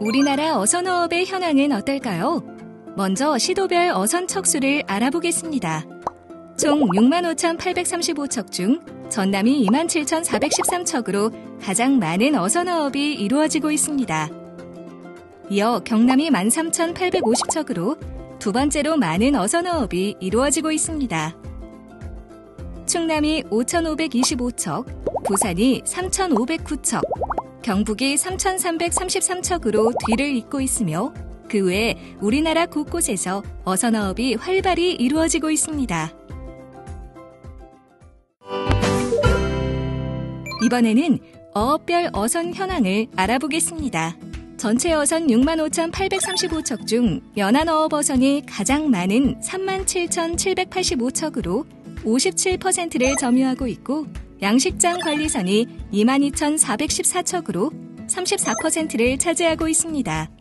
우리나라 어선어업의 현황은 어떨까요? 먼저 시도별 어선 척수를 알아보겠습니다. 총 65,835척 중 전남이 27,413척으로 가장 많은 어선어업이 이루어지고 있습니다. 이어 경남이 13,850척으로 두 번째로 많은 어선어업이 이루어지고 있습니다. 충남이 5,525척, 부산이 3,509척, 경북이 3,333척으로 뒤를 잇고 있으며 그 외에 우리나라 곳곳에서 어선어업이 활발히 이루어지고 있습니다. 이번에는 어업별 어선 현황을 알아보겠습니다. 전체 어선 65,835척 중 연안어업 어선이 가장 많은 37,785척으로 57%를 점유하고 있고 양식장 관리선이 22,414척으로 34%를 차지하고 있습니다.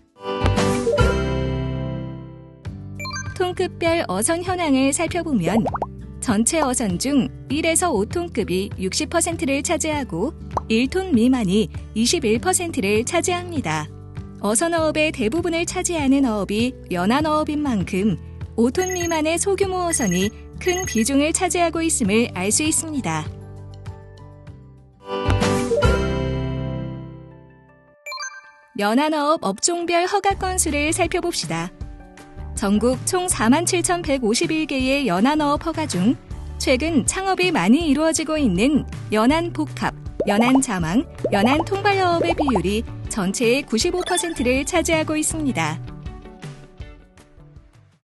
톤급별 어선 현황을 살펴보면 전체 어선 중 1에서 5톤급이 60%를 차지하고 1톤 미만이 21%를 차지합니다. 어선어업의 대부분을 차지하는 어업이 연안어업인 만큼 5톤 미만의 소규모 어선이 큰 비중을 차지하고 있음을 알 수 있습니다. 연안어업 업종별 허가 건수를 살펴봅시다. 전국 총 47,151개의 연안어업 허가 중 최근 창업이 많이 이루어지고 있는 연안복합, 연안자망, 연안통발어업의 비율이 전체의 95%를 차지하고 있습니다.